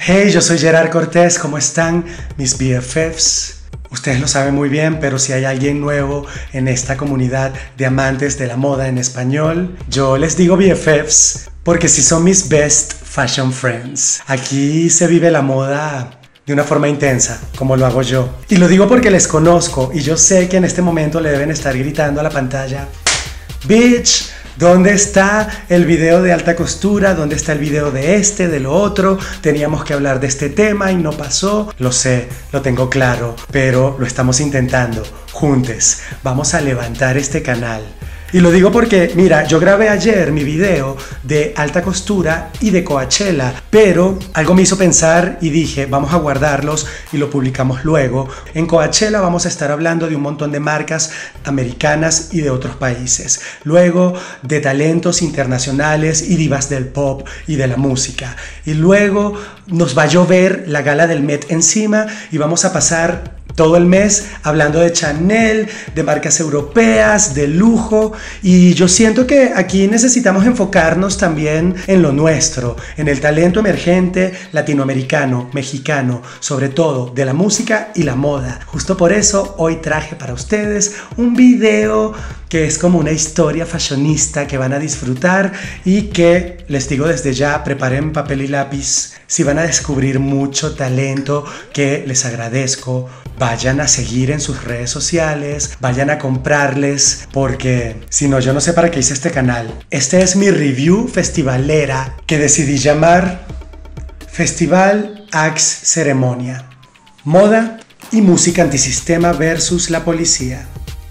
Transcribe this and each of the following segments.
Hey, yo soy Gerard Cortés, ¿cómo están mis BFFs? Ustedes lo saben muy bien, pero si hay alguien nuevo en esta comunidad de amantes de la moda en español, yo les digo BFFs porque si son mis best fashion friends. Aquí se vive la moda de una forma intensa, como lo hago yo. Y lo digo porque les conozco y yo sé que en este momento le deben estar gritando a la pantalla: Bitch, ¿dónde está el video de alta costura? ¿Dónde está el video de lo otro? Teníamos que hablar de este tema y no pasó. Lo sé, lo tengo claro, pero lo estamos intentando. Juntos, vamos a levantar este canal. Y lo digo porque, mira, yo grabé ayer mi video de alta costura y de Coachella, pero algo me hizo pensar y dije, vamos a guardarlos y lo publicamos luego. En Coachella vamos a estar hablando de un montón de marcas americanas y de otros países. Luego de talentos internacionales y divas del pop y de la música. Y luego nos va a llover la gala del Met encima y vamos a pasar todo el mes hablando de Chanel, de marcas europeas, de lujo, y yo siento que aquí necesitamos enfocarnos también en lo nuestro, en el talento emergente latinoamericano, mexicano, sobre todo de la música y la moda. Justo por eso hoy traje para ustedes un video que es como una historia fashionista que van a disfrutar y que, les digo desde ya, preparen papel y lápiz. Si van a descubrir mucho talento que les agradezco, vayan a seguir en sus redes sociales, vayan a comprarles, porque si no, yo no sé para qué hice este canal. Este es mi review festivalera que decidí llamar Festival Axe Ceremonia. Moda y música antisistema versus la policía.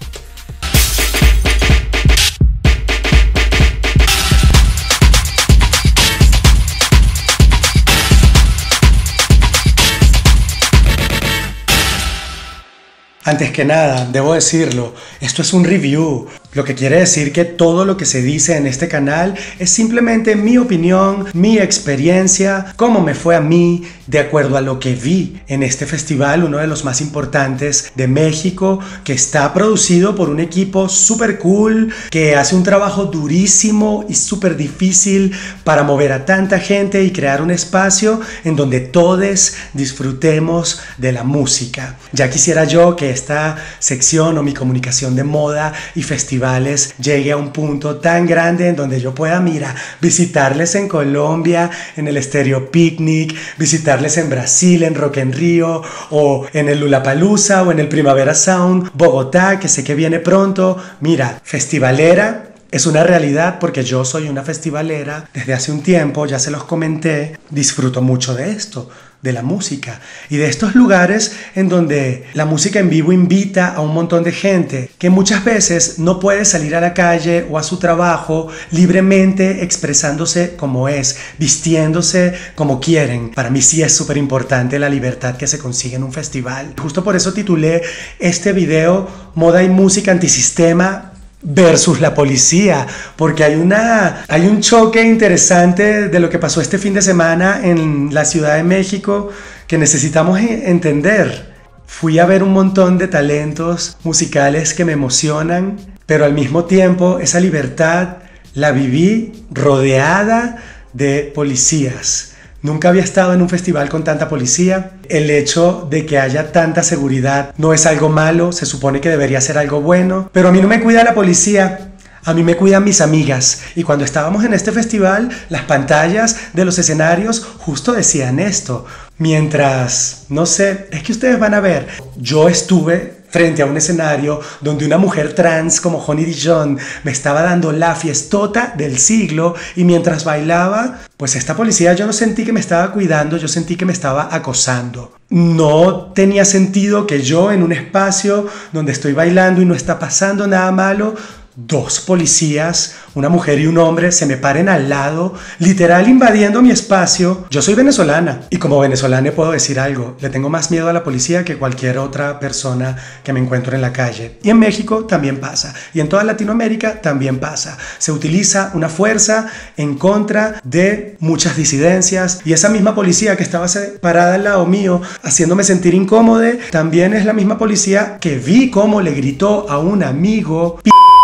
Antes que nada, debo decirlo, esto es un review, lo que quiere decir que todo lo que se dice en este canal es simplemente mi opinión, mi experiencia, cómo me fue a mí, de acuerdo a lo que vi en este festival, uno de los más importantes de México, que está producido por un equipo súper cool, que hace un trabajo durísimo y súper difícil para mover a tanta gente y crear un espacio en donde todos disfrutemos de la música. Ya quisiera yo que esta sección o mi comunicación de moda y festivales llegue a un punto tan grande en donde yo pueda, mira, visitarles en Colombia, en el Estéreo Picnic, visitarles en Brasil, en Rock en Río, o en el Lollapalooza, o en el Primavera Sound, Bogotá, que sé que viene pronto. Mira, festivalera es una realidad porque yo soy una festivalera desde hace un tiempo, ya se los comenté, disfruto mucho de esto, de la música y de estos lugares en donde la música en vivo invita a un montón de gente que muchas veces no puede salir a la calle o a su trabajo libremente expresándose como es, vistiéndose como quieren. Para mí sí es súper importante la libertad que se consigue en un festival. Justo por eso titulé este video Moda y música antisistema versus la policía, porque hay un choque interesante de lo que pasó este fin de semana en la Ciudad de México que necesitamos entender. Fui a ver un montón de talentos musicales que me emocionan, pero al mismo tiempo esa libertad la viví rodeada de policías. Nunca había estado en un festival con tanta policía. El hecho de que haya tanta seguridad no es algo malo, se supone que debería ser algo bueno, pero a mí no me cuida la policía, a mí me cuidan mis amigas. Y cuando estábamos en este festival, las pantallas de los escenarios justo decían esto. Mientras, no sé, es que ustedes van a ver, yo estuve frente a un escenario donde una mujer trans como Honey Dijon me estaba dando la fiestota del siglo y mientras bailaba, pues esta policía yo no sentí que me estaba cuidando, yo sentí que me estaba acosando. No tenía sentido que yo en un espacio donde estoy bailando y no está pasando nada malo, dos policías, una mujer y un hombre, se me paren al lado, literal invadiendo mi espacio. Yo soy venezolana y como venezolana puedo decir algo, le tengo más miedo a la policía que cualquier otra persona que me encuentro en la calle. Y en México también pasa, y en toda Latinoamérica también pasa. Se utiliza una fuerza en contra de muchas disidencias y esa misma policía que estaba parada al lado mío haciéndome sentir incómodo, también es la misma policía que vi cómo le gritó a un amigo: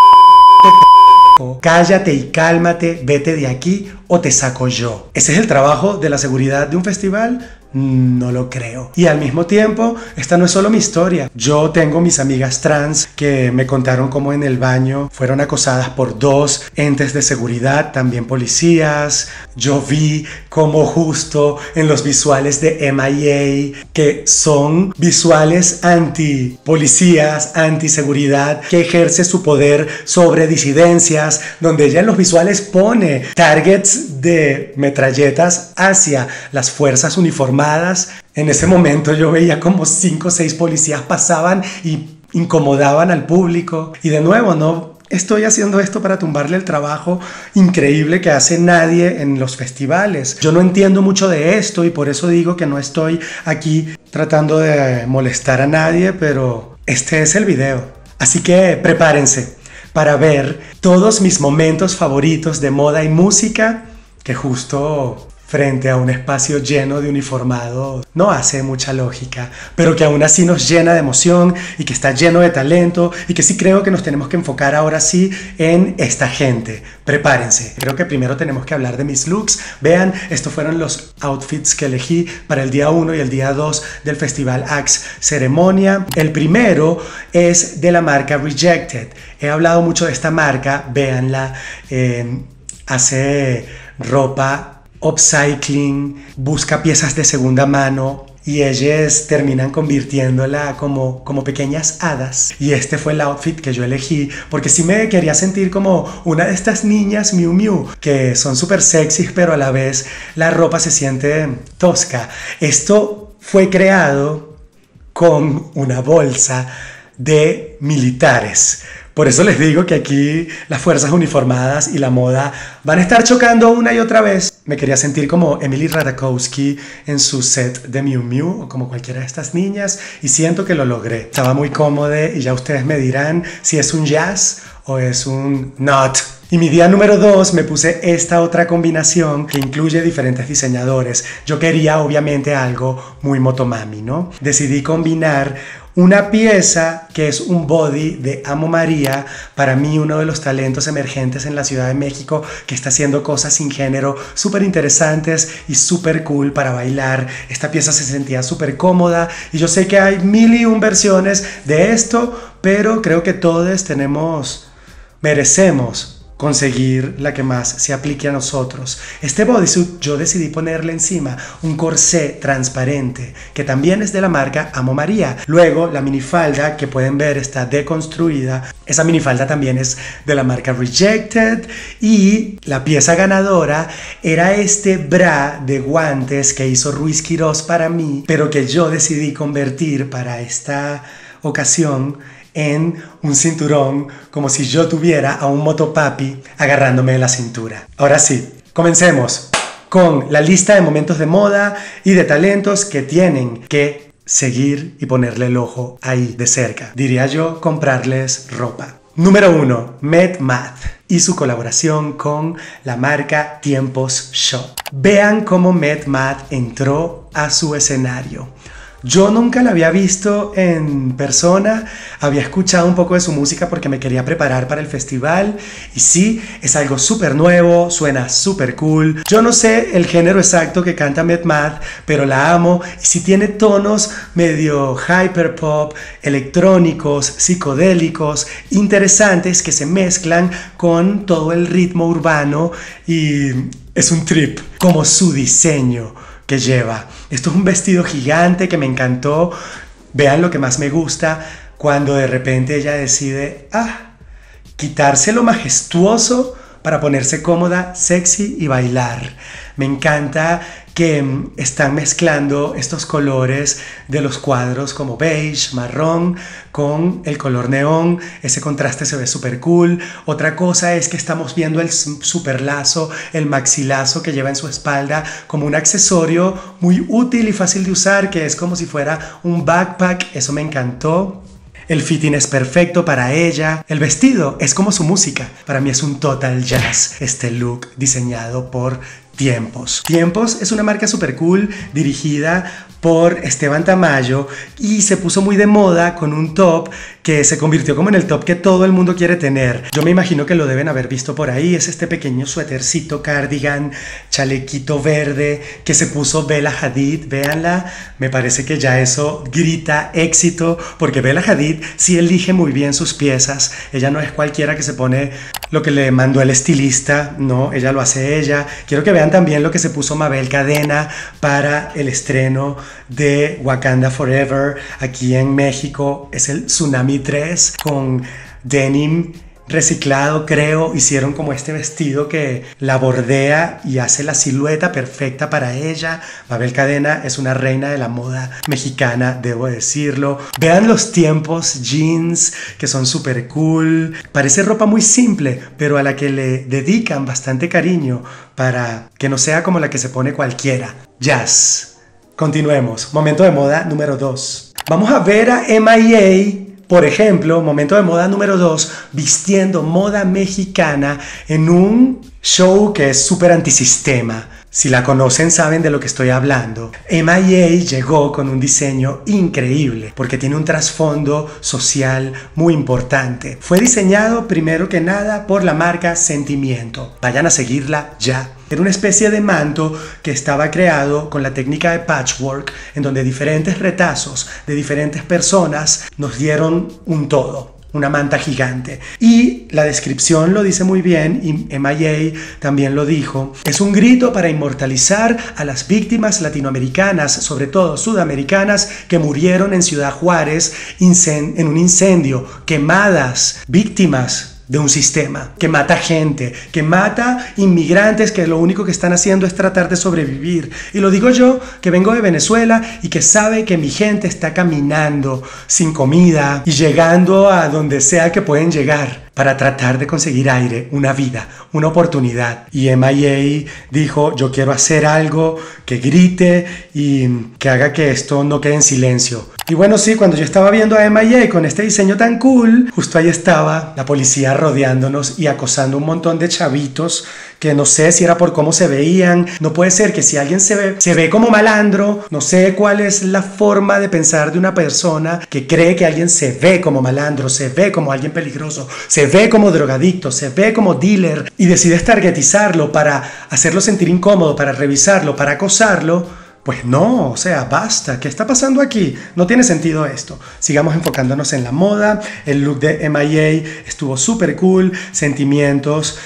cállate y cálmate, vete de aquí o te saco yo. ¿Ese es el trabajo de la seguridad de un festival? No lo creo. Y al mismo tiempo, esta no es solo mi historia. Yo tengo mis amigas trans que me contaron cómo en el baño fueron acosadas por 2 entes de seguridad, también policías. Yo vi cómo justo en los visuales de MIA, que son visuales anti-policías, anti-seguridad, que ejerce su poder sobre disidencias, donde ella en los visuales pone targets de metralletas hacia las fuerzas uniformadas. En ese momento yo veía como 5 o 6 policías pasaban y incomodaban al público. Y de nuevo, no estoy haciendo esto para tumbarle el trabajo increíble que hace nadie en los festivales. Yo no entiendo mucho de esto y por eso digo que no estoy aquí tratando de molestar a nadie, pero este es el video. Así que prepárense para ver todos mis momentos favoritos de moda y música, que justo frente a un espacio lleno de uniformados no hace mucha lógica, pero que aún así nos llena de emoción y que está lleno de talento y que sí creo que nos tenemos que enfocar ahora sí en esta gente. Prepárense. Creo que primero tenemos que hablar de mis looks. Vean, estos fueron los outfits que elegí para el día 1 y el día 2 del Festival Axe Ceremonia. El primero es de la marca Rejected. He hablado mucho de esta marca, véanla, hace ropa upcycling, busca piezas de segunda mano y ellas terminan convirtiéndola como pequeñas hadas. Y este fue el outfit que yo elegí porque sí me quería sentir como una de estas niñas Miu Miu que son súper sexys, pero a la vez la ropa se siente tosca. Esto fue creado con una bolsa de militares. Por eso les digo que aquí las fuerzas uniformadas y la moda van a estar chocando una y otra vez. Me quería sentir como Emily Ratajkowski en su set de Miu Miu o como cualquiera de estas niñas y siento que lo logré. Estaba muy cómodo y ya ustedes me dirán si es un jazz o es un not. Y mi día número 2 me puse esta otra combinación que incluye diferentes diseñadores. Yo quería obviamente algo muy motomami, ¿no? Decidí combinar una pieza que es un body de Amo María, para mí uno de los talentos emergentes en la Ciudad de México que está haciendo cosas sin género súper interesantes y súper cool para bailar. Esta pieza se sentía súper cómoda y yo sé que hay 1001 versiones de esto, pero creo que todos merecemos conseguir la que más se aplique a nosotros. Este bodysuit yo decidí ponerle encima un corsé transparente que también es de la marca Amo María. Luego la minifalda que pueden ver está deconstruida. Esa minifalda también es de la marca Rejected y la pieza ganadora era este bra de guantes que hizo Ruiz Quirós para mí, pero que yo decidí convertir para esta ocasión en un cinturón, como si yo tuviera a un motopapi agarrándome de la cintura. Ahora sí, comencemos con la lista de momentos de moda y de talentos que tienen que seguir y ponerle el ojo ahí de cerca. Diría yo, comprarles ropa. Número 1, Met Math y su colaboración con la marca Tiempos Shop. Vean cómo Met Math entró a su escenario. Yo nunca la había visto en persona, había escuchado un poco de su música porque me quería preparar para el festival y sí, es algo súper nuevo, suena súper cool. Yo no sé el género exacto que canta Met Math, pero la amo y sí tiene tonos medio hyperpop, electrónicos, psicodélicos, interesantes que se mezclan con todo el ritmo urbano y es un trip, como su diseño que lleva. Esto es un vestido gigante que me encantó. Vean lo que más me gusta cuando de repente ella decide quitarse lo majestuoso para ponerse cómoda, sexy y bailar. Me encanta que están mezclando estos colores de los cuadros como beige, marrón, con el color neón. Ese contraste se ve súper cool. Otra cosa es que estamos viendo el super lazo, el maxilazo que lleva en su espalda como un accesorio muy útil y fácil de usar, que es como si fuera un backpack. Eso me encantó. El fitting es perfecto para ella. El vestido es como su música. Para mí es un total jazz este look diseñado por Tiempos. Tiempos es una marca super cool dirigida por Esteban Tamayo y se puso muy de moda con un top que se convirtió como en el top que todo el mundo quiere tener. Yo me imagino que lo deben haber visto por ahí. Es este pequeño suétercito, cardigan, chalequito verde que se puso Bella Hadid. Véanla, me parece que ya eso grita éxito porque Bella Hadid sí elige muy bien sus piezas. Ella no es cualquiera que se pone lo que le mandó el estilista, no, ella lo hace ella. Quiero que vean también lo que se puso Mabel Cadena para el estreno de Wakanda Forever aquí en México. Es el Tsunami 3 con denim reciclado, creo. Hicieron como este vestido que la bordea y hace la silueta perfecta para ella. Mabel Cadena es una reina de la moda mexicana, debo decirlo. Vean los tiempos jeans que son súper cool. Parece ropa muy simple, pero a la que le dedican bastante cariño para que no sea como la que se pone cualquiera. Jazz. Continuemos. Momento de moda número 2. Vamos a ver a MIA. Por ejemplo, momento de moda número 2, vistiendo moda mexicana en un show que es súper antisistema. Si la conocen saben de lo que estoy hablando. MIA llegó con un diseño increíble porque tiene un trasfondo social muy importante. Fue diseñado primero que nada por la marca Sentimiento. Vayan a seguirla ya. Era una especie de manto que estaba creado con la técnica de patchwork, en donde diferentes retazos de diferentes personas nos dieron un todo. Una manta gigante. Y la descripción lo dice muy bien, y MIA también lo dijo. Es un grito para inmortalizar a las víctimas latinoamericanas, sobre todo sudamericanas, que murieron en Ciudad Juárez en un incendio, quemadas, víctimas de un sistema que mata gente, que mata inmigrantes que lo único que están haciendo es tratar de sobrevivir. Y lo digo yo, que vengo de Venezuela y que sabe que mi gente está caminando sin comida y llegando a donde sea que pueden llegar para tratar de conseguir aire, una vida, una oportunidad. Y MIA dijo, yo quiero hacer algo que grite y que haga que esto no quede en silencio. Y bueno, sí, cuando yo estaba viendo a MIA con este diseño tan cool, justo ahí estaba la policía rodeándonos y acosando un montón de chavitos que no sé si era por cómo se veían. No puede ser que si alguien se ve como malandro, no sé cuál es la forma de pensar de una persona que cree que alguien se ve como malandro, se ve como alguien peligroso, se ve como drogadicto, se ve como dealer y decides targetizarlo para hacerlo sentir incómodo, para revisarlo, para acosarlo. Pues no, o sea, basta. ¿Qué está pasando aquí? No tiene sentido esto. Sigamos enfocándonos en la moda. El look de MIA estuvo súper cool. Sentimientos.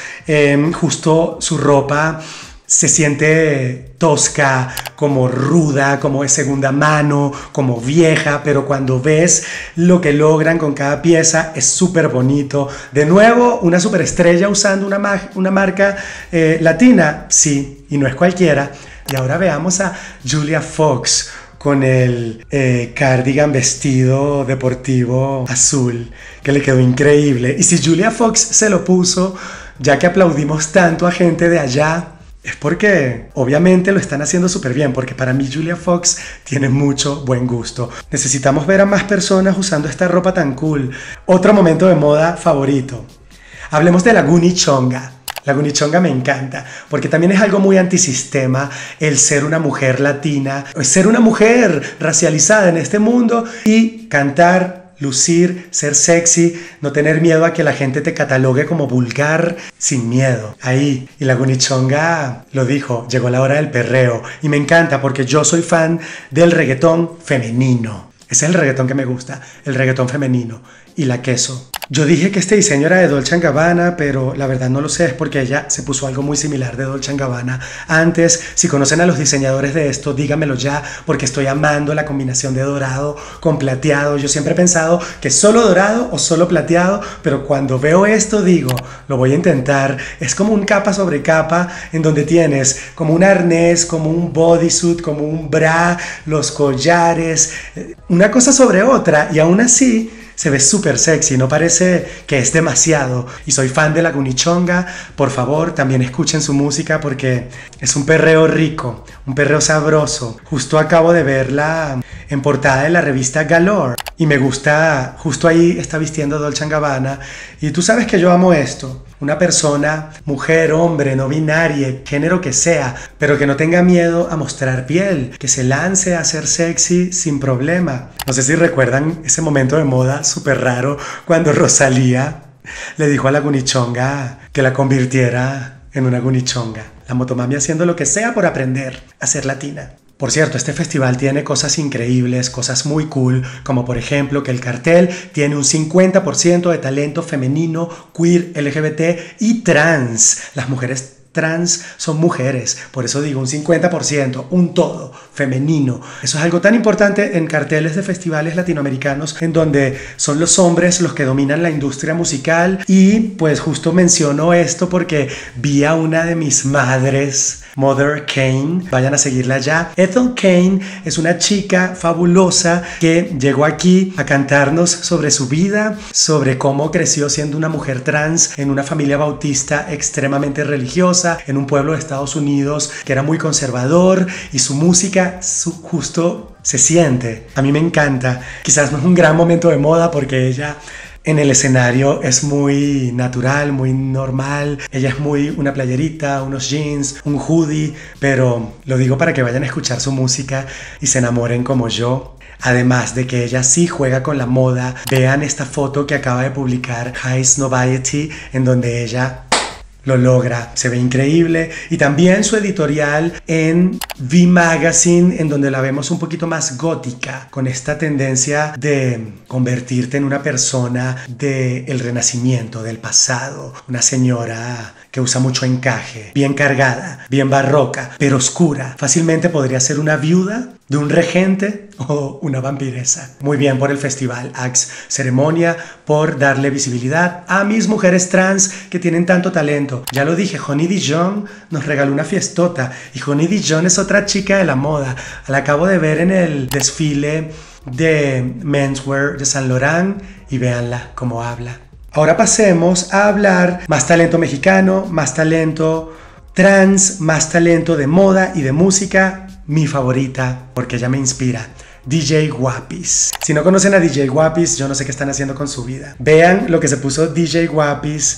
Justo su ropa se siente tosca, como ruda, como de segunda mano, como vieja, pero cuando ves lo que logran con cada pieza es súper bonito. De nuevo, una superestrella usando una marca latina, sí, y no es cualquiera. Y ahora veamos a Julia Fox con el cardigan vestido deportivo azul, que le quedó increíble. Y si Julia Fox se lo puso, ya que aplaudimos tanto a gente de allá, es porque obviamente lo están haciendo súper bien, porque para mí Julia Fox tiene mucho buen gusto. Necesitamos ver a más personas usando esta ropa tan cool. Otro momento de moda favorito. Hablemos de la Gunichonga. La Gunichonga me encanta, porque también es algo muy antisistema el ser una mujer latina, ser una mujer racializada en este mundo y cantar, lucir, ser sexy, no tener miedo a que la gente te catalogue como vulgar, sin miedo. Ahí, y la Gunichonga lo dijo, llegó la hora del perreo. Y me encanta porque yo soy fan del reggaetón femenino. Ese es el reggaetón que me gusta, el reggaetón femenino. Y la queso. Yo dije que este diseño era de Dolce & Gabbana, pero la verdad no lo sé, es porque ella se puso algo muy similar de Dolce & Gabbana antes. Si conocen a los diseñadores de esto, díganmelo ya, porque estoy amando la combinación de dorado con plateado. Yo siempre he pensado que solo dorado o solo plateado, pero cuando veo esto digo, lo voy a intentar. Es como un capa sobre capa, en donde tienes como un arnés, como un bodysuit, como un bra, los collares, una cosa sobre otra, y aún así se ve súper sexy, no parece que es demasiado. Y soy fan de la Gunichonga. Por favor, también escuchen su música porque es un perreo rico, un perreo sabroso. Justo acabo de verla en portada de la revista Galore y me gusta, justo ahí está vistiendo Dolce & Gabbana. Y tú sabes que yo amo esto. Una persona, mujer, hombre, no binaria, género que sea, pero que no tenga miedo a mostrar piel, que se lance a ser sexy sin problema. No sé si recuerdan ese momento de moda súper raro cuando Rosalía le dijo a la gunichonga que la convirtiera en una gunichonga. La Motomami haciendo lo que sea por aprender a ser latina. Por cierto, este festival tiene cosas increíbles, cosas muy cool, como por ejemplo que el cartel tiene un 50% de talento femenino, queer, LGBT y trans. Las mujeres trans son mujeres, por eso digo un 50%, un todo femenino. Eso es algo tan importante en carteles de festivales latinoamericanos en donde son los hombres los que dominan la industria musical. Y pues justo menciono esto porque vi a una de mis madres, Mother Kane, vayan a seguirla ya. Ethel Kane es una chica fabulosa que llegó aquí a cantarnos sobre su vida, sobre cómo creció siendo una mujer trans en una familia bautista extremadamente religiosa, en un pueblo de Estados Unidos que era muy conservador, y su música justo se siente. A mí me encanta. Quizás no es un gran momento de moda porque ella en el escenario es muy natural, muy normal. Ella es muy una playerita, unos jeans, un hoodie, pero lo digo para que vayan a escuchar su música y se enamoren como yo. Además de que ella sí juega con la moda. Vean esta foto que acaba de publicar High Snobiety, en donde ella lo logra, se ve increíble. Y también su editorial en V Magazine, en donde la vemos un poquito más gótica, con esta tendencia de convertirte en una persona del renacimiento, del pasado, una señora que usa mucho encaje, bien cargada, bien barroca, pero oscura. Fácilmente podría ser una viuda de un regente o una vampiresa. Muy bien por el festival Axe Ceremonia por darle visibilidad a mis mujeres trans que tienen tanto talento. Ya lo dije, Honey Dijon nos regaló una fiestota, y Honey Dijon es otra chica de la moda. La acabo de ver en el desfile de menswear de Saint Laurent y véanla cómo habla. Ahora pasemos a hablar más talento mexicano, más talento trans, más talento de moda y de música. Mi favorita, porque ella me inspira, DJ Guapis. Si no conocen a DJ Guapis, yo no sé qué están haciendo con su vida. Vean lo que se puso DJ Guapis.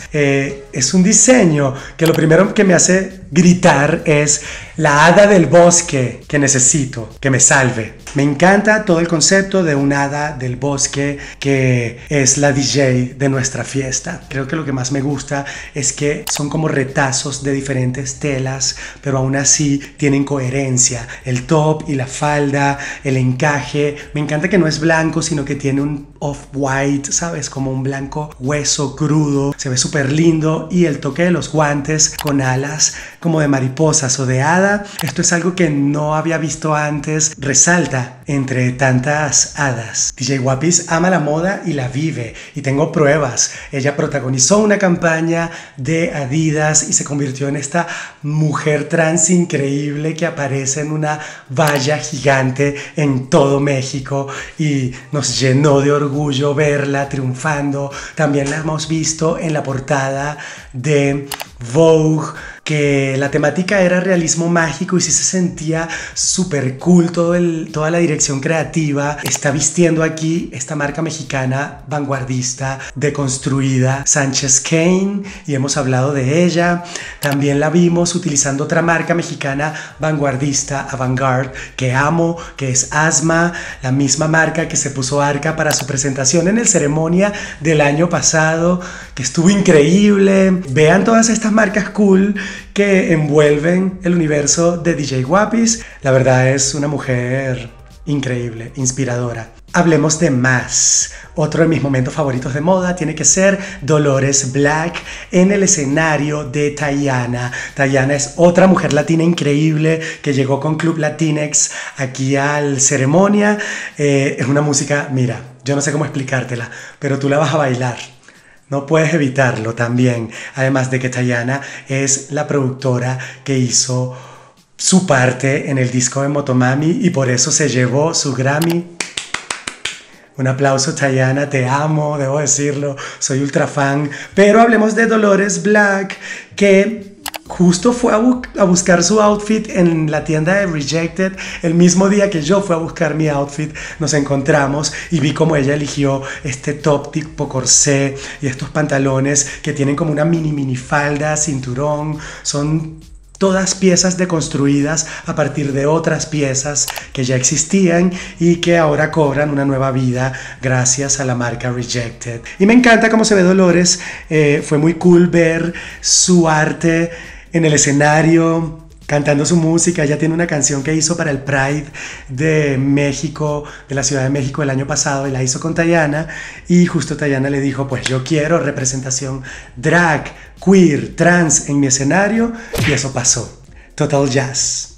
Es un diseño que lo primero que me hace gritar es la hada del bosque que necesito, que me salve. Me encanta todo el concepto de un hada del bosque que es la DJ de nuestra fiesta. Creo que lo que más me gusta es que son como retazos de diferentes telas, pero aún así tienen coherencia. El top y la falda, el encaje. Me encanta que no es blanco, sino que tiene un off-white, ¿sabes? Como un blanco hueso crudo. Se ve súper lindo. Y el toque de los guantes con alas como de mariposas o de hada. Esto es algo que no había visto antes. Resalta entre tantas hadas. DJ Guapis ama la moda y la vive, y tengo pruebas. Ella protagonizó una campaña de Adidas y se convirtió en esta mujer trans increíble que aparece en una valla gigante en todo México, y nos llenó de orgullo verla triunfando. También la hemos visto en la portada de Vogue, que la temática era realismo mágico y sí se sentía súper cool toda la dirección creativa. Está vistiendo aquí esta marca mexicana vanguardista, deconstruida, Sánchez Kane, y hemos hablado de ella. También la vimos utilizando otra marca mexicana vanguardista, Avantgarde, que amo, que es Asma, la misma marca que se puso Arca para su presentación en el ceremonia del año pasado, que estuvo increíble. Vean todas estas marcas cool que envuelven el universo de DJ Guapis. La verdad es una mujer increíble, inspiradora. Hablemos de más. Otro de mis momentos favoritos de moda tiene que ser Dolores Black en el escenario de Tayana. Tayana es otra mujer latina increíble que llegó con Club Latinex aquí al ceremonia. Es una música, mira, yo no sé cómo explicártela, pero tú la vas a bailar. No puedes evitarlo también. Además de que Tayana es la productora que hizo su parte en el disco de Motomami y por eso se llevó su Grammy. Un aplauso, Tayana, te amo, debo decirlo, soy ultra fan. Pero hablemos de Dolores Black, que justo fue a buscar su outfit en la tienda de Rejected. El mismo día que yo fui a buscar mi outfit, nos encontramos y vi como ella eligió este top tipo corsé y estos pantalones que tienen como una mini falda, cinturón. Son todas piezas deconstruidas a partir de otras piezas que ya existían y que ahora cobran una nueva vida gracias a la marca Rejected. Y me encanta cómo se ve Dolores. Fue muy cool ver su arte en el escenario, cantando su música. Ella tiene una canción que hizo para el Pride de México, de la Ciudad de México el año pasado, y la hizo con Tayana, y justo Tayana le dijo, pues yo quiero representación drag, queer, trans en mi escenario, y eso pasó. Total Jazz.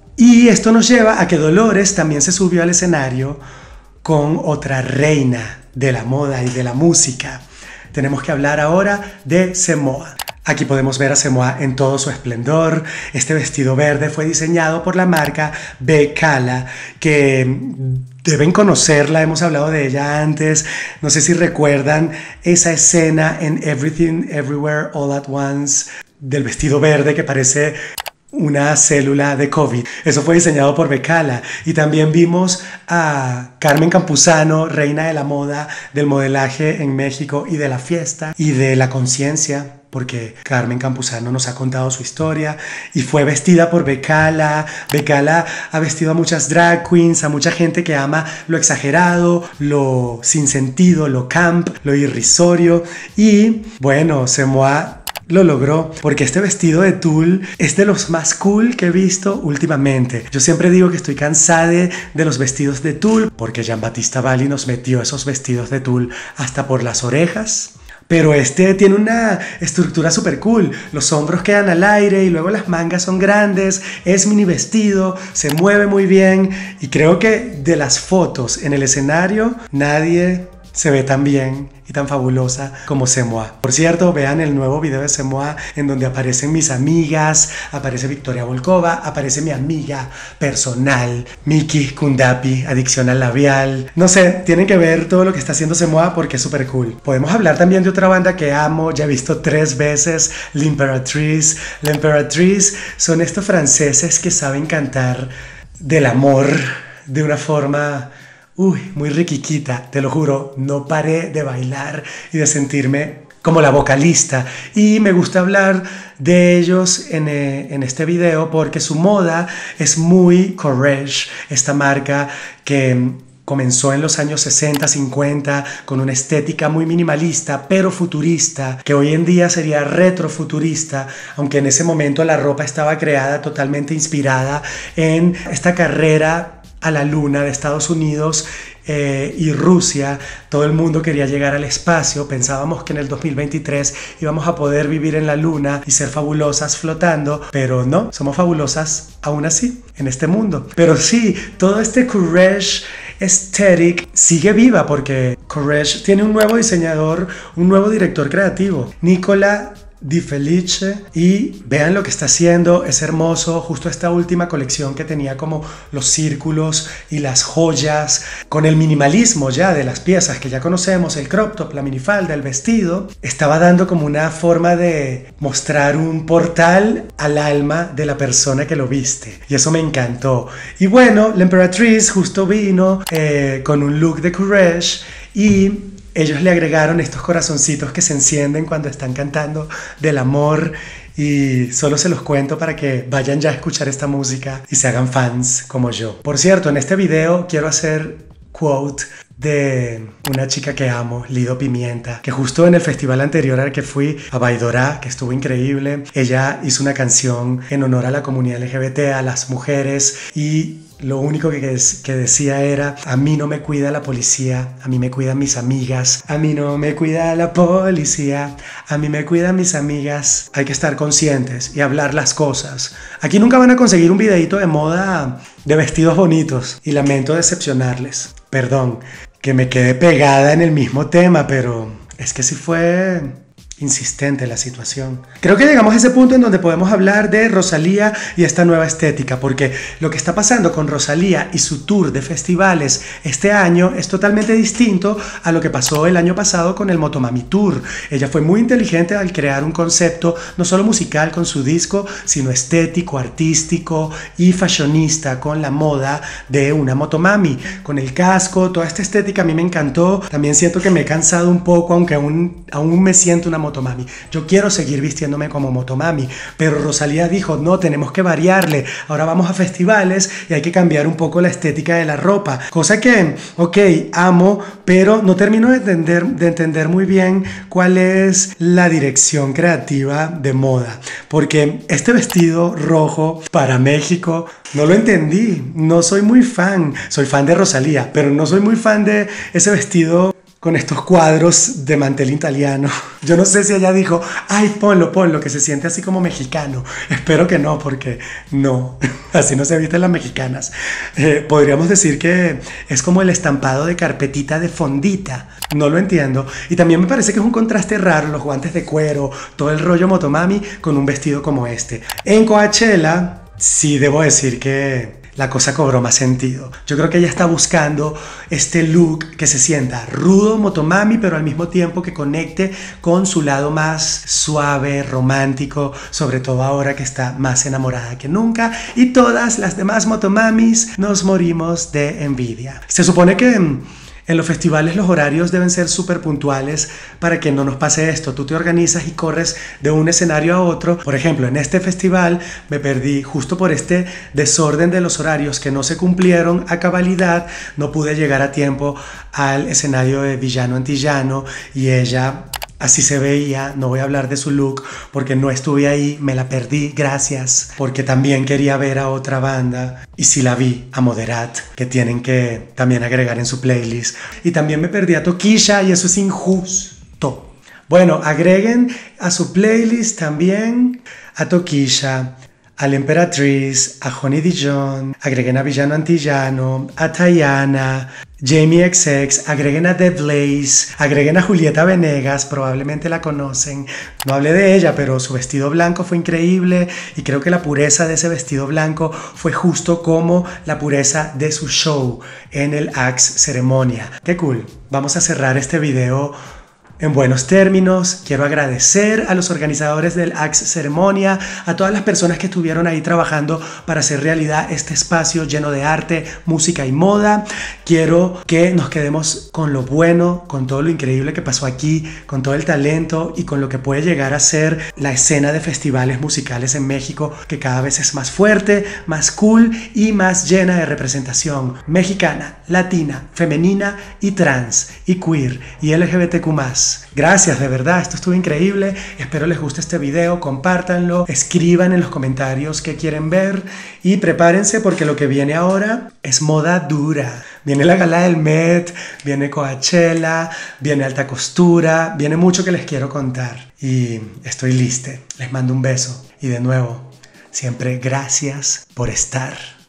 Y esto nos lleva a que Dolores también se subió al escenario con otra reina de la moda y de la música. Tenemos que hablar ahora de Samoa. Aquí podemos ver a Samoa en todo su esplendor. Este vestido verde fue diseñado por la marca Becala, que deben conocerla, hemos hablado de ella antes. No sé si recuerdan esa escena en Everything Everywhere All at Once del vestido verde que parece una célula de COVID. Eso fue diseñado por Becala. Y también vimos a Carmen Campuzano, reina de la moda, del modelaje en México y de la fiesta y de la conciencia, porque Carmen Campuzano nos ha contado su historia y fue vestida por Becala. Becala ha vestido a muchas drag queens, a mucha gente que ama lo exagerado, lo sin sentido, lo camp, lo irrisorio. Y bueno, Samoa lo logró, porque este vestido de tul es de los más cool que he visto últimamente. Yo siempre digo que estoy cansada de los vestidos de tul, porque Giambattista Valli nos metió esos vestidos de tul hasta por las orejas. Pero este tiene una estructura súper cool. Los hombros quedan al aire y luego las mangas son grandes. Es mini vestido, se mueve muy bien. Y creo que de las fotos en el escenario, nadie se ve tan bien y tan fabulosa como Samoa. Por cierto, vean el nuevo video de Samoa en donde aparecen mis amigas, aparece Victoria Volkova, aparece mi amiga personal, Miki Kundapi, adicción al labial. No sé, tienen que ver todo lo que está haciendo Samoa porque es súper cool. Podemos hablar también de otra banda que amo, ya he visto 3 veces, L'Impératrice. L'Impératrice son estos franceses que saben cantar del amor de una forma muy riquiquita, te lo juro. No paré de bailar y de sentirme como la vocalista. Y me gusta hablar de ellos en este video porque su moda es muy Courrèges, esta marca que comenzó en los años 60, 50 con una estética muy minimalista pero futurista, que hoy en día sería retrofuturista, aunque en ese momento la ropa estaba creada totalmente inspirada en esta carrera a la luna de Estados Unidos y Rusia. Todo el mundo quería llegar al espacio. Pensábamos que en el 2023 íbamos a poder vivir en la luna y ser fabulosas flotando, pero no, somos fabulosas aún así en este mundo. Pero sí, todo este Courrèges aesthetic sigue viva porque Courrèges tiene un nuevo diseñador, un nuevo director creativo, Nicola Di Felice, y vean lo que está haciendo. Es hermoso. Justo esta última colección que tenía como los círculos y las joyas, con el minimalismo ya de las piezas que ya conocemos, el crop top, la minifalda, el vestido, estaba dando como una forma de mostrar un portal al alma de la persona que lo viste, y eso me encantó. Y bueno, L'Impératrice justo vino con un look de Courrèges y ellos le agregaron estos corazoncitos que se encienden cuando están cantando del amor, y solo se los cuento para que vayan ya a escuchar esta música y se hagan fans como yo. Por cierto, en este video quiero hacer quote de una chica que amo, Lido Pimienta, que justo en el festival anterior al que fui, a Baidora, que estuvo increíble, ella hizo una canción en honor a la comunidad LGBT, a las mujeres, y lo único que decía era: a mí no me cuida la policía, a mí me cuidan mis amigas. A mí no me cuida la policía, a mí me cuidan mis amigas. Hay que estar conscientes y hablar las cosas. Aquí nunca van a conseguir un videito de moda de vestidos bonitos, y lamento decepcionarles. Perdón, que me quedé pegada en el mismo tema, pero es que sí fue insistente la situación. Creo que llegamos a ese punto en donde podemos hablar de Rosalía y esta nueva estética, porque lo que está pasando con Rosalía y su tour de festivales este año es totalmente distinto a lo que pasó el año pasado con el Motomami Tour. Ella fue muy inteligente al crear un concepto no solo musical con su disco, sino estético, artístico y fashionista con la moda de una motomami, con el casco, toda esta estética a mí me encantó. También siento que me he cansado un poco, aunque aún me siento una motomami. Yo quiero seguir vistiéndome como motomami, pero Rosalía dijo, no, tenemos que variarle. Ahora vamos a festivales y hay que cambiar un poco la estética de la ropa. Cosa que, ok, amo, pero no termino de entender muy bien cuál es la dirección creativa de moda. Porque este vestido rojo para México no lo entendí. No soy muy fan. Soy fan de Rosalía, pero no soy muy fan de ese vestido con estos cuadros de mantel italiano. Yo no sé si ella dijo, ay, ponlo, que se siente así como mexicano. Espero que no, porque no, así no se visten las mexicanas. Podríamos decir que es como el estampado de carpetita de fondita. No lo entiendo. Y también me parece que es un contraste raro, los guantes de cuero, todo el rollo motomami con un vestido como este. En Coachella, sí debo decir que la cosa cobró más sentido. Yo creo que ella está buscando este look que se sienta rudo, motomami, pero al mismo tiempo que conecte con su lado más suave, romántico, sobre todo ahora que está más enamorada que nunca. Y todas las demás motomamis nos morimos de envidia. Se supone que en los festivales los horarios deben ser súper puntuales para que no nos pase esto. Tú te organizas y corres de un escenario a otro. Por ejemplo, en este festival me perdí justo por este desorden de los horarios que no se cumplieron a cabalidad. No pude llegar a tiempo al escenario de Villano Antillano y ella... Así se veía, no voy a hablar de su look porque no estuve ahí, me la perdí, gracias, porque también quería ver a otra banda y sí la vi, a Moderat, que tienen que también agregar en su playlist. Y también me perdí a Tokisha y eso es injusto. Bueno, agreguen a su playlist también a Tokisha, a La Emperatriz, a Honey Dijon, agreguen a Villano Antillano, a Tayana, Jamie XX, agreguen a Dead Blaze, agreguen a Julieta Venegas, probablemente la conocen. No hablé de ella, pero su vestido blanco fue increíble y creo que la pureza de ese vestido blanco fue justo como la pureza de su show en el Axe Ceremonia. ¡Qué cool! Vamos a cerrar este video en buenos términos. Quiero agradecer a los organizadores del Axe Ceremonia, a todas las personas que estuvieron ahí trabajando para hacer realidad este espacio lleno de arte, música y moda. Quiero que nos quedemos con lo bueno, con todo lo increíble que pasó aquí, con todo el talento y con lo que puede llegar a ser la escena de festivales musicales en México, que cada vez es más fuerte, más cool y más llena de representación mexicana, latina, femenina y trans y queer y LGBTQ+. Gracias, de verdad, esto estuvo increíble. Espero les guste este video, compártanlo, escriban en los comentarios qué quieren ver y prepárense porque lo que viene ahora es moda dura. Viene la gala del Met, viene Coachella, viene alta costura, viene mucho que les quiero contar y estoy lista. Les mando un beso y de nuevo, siempre gracias por estar.